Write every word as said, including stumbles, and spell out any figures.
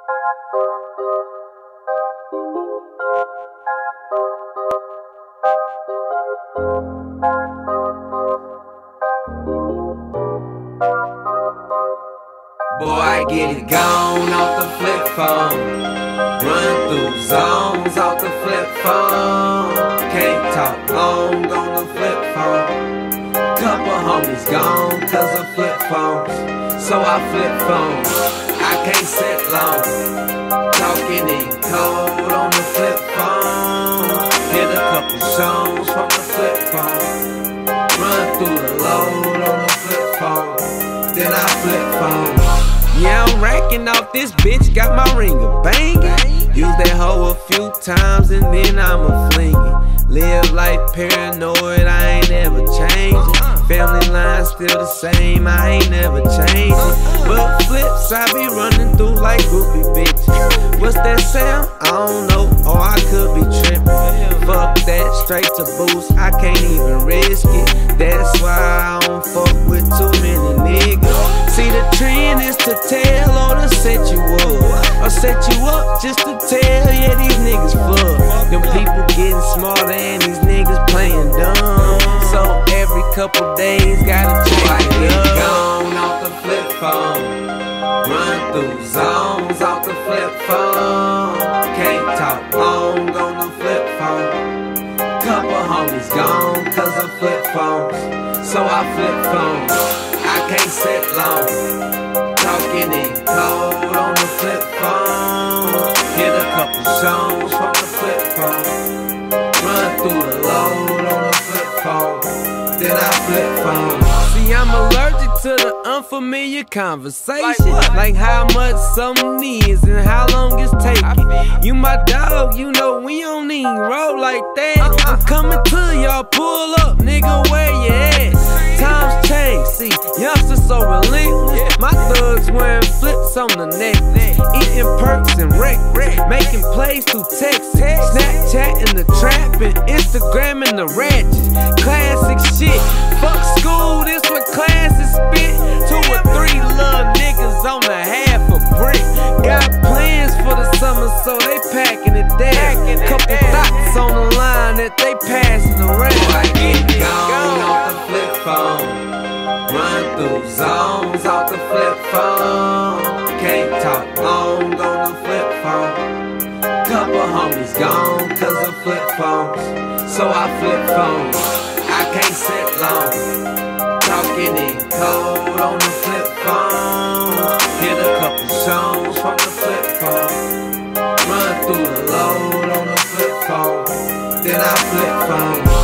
Boy, I get it gone off the flip phone. Run through zones off the flip phone. Can't talk long on the flip phone. Couple homies gone cause of flip phones. So I flip phones, I can't sit long. Talking in code on the flip phone. Hit a couple songs from the flip phone. Run through the load on the flip phone. Then I flip phone. Yeah, I'm racking off this bitch, got my ringer banging. Use that hoe a few times and then I'ma fling it. Live life paranoid, I ain't ever changing. Family line still the same, I ain't never changing. But flips, I be running through like groupie bitches. What's that sound? I don't know, or I could be tripping. Fuck that, straight to boost, I can't even risk it. That's why I don't fuck with too many niggas. See, the trend is to tell or to set you up, or set you up just to tell, yeah, these niggas fuck. Them people getting smarter and these niggas playing dumb. So every couple days gotta check it up. Gone off the flip phone. Run through zones off the flip phone. Can't talk long on the flip phone. Couple homies gone cause of flip phones. So I flip phones, I can't sit long. Talking in code on the flip phone. Hit a couple songs from the flip phone. Run through the load on the flip phone. Then I flip phone. See, I'm allergic to the unfamiliar conversation. Like, like how much something is and how long it's taking. You my dog, you know we don't even roll like that. I'm coming to y'all, pull up, nigga, where you at? Times change, see, youngsters so relentless. My thugs wearing flips on the neck, eating perks and wreck, making plays through text, Snapchat and the trap and Instagram and the ratchet. Classic shit, fuck school, this what classes spit. Two or three little niggas on the half a brick. Got plans for the summer, so they packing it down. Couple thoughts on the line that they passing around. I get gone off the flip phone. Run through zones off the flip phone. Can't talk long on the flip phone. Couple homies gone cause of flip phones. So I flip phones, I can't sit long. Talking in code on the flip phone. Hit a couple songs from the flip phone. Run through the load on the flip phone. Then I flip phone.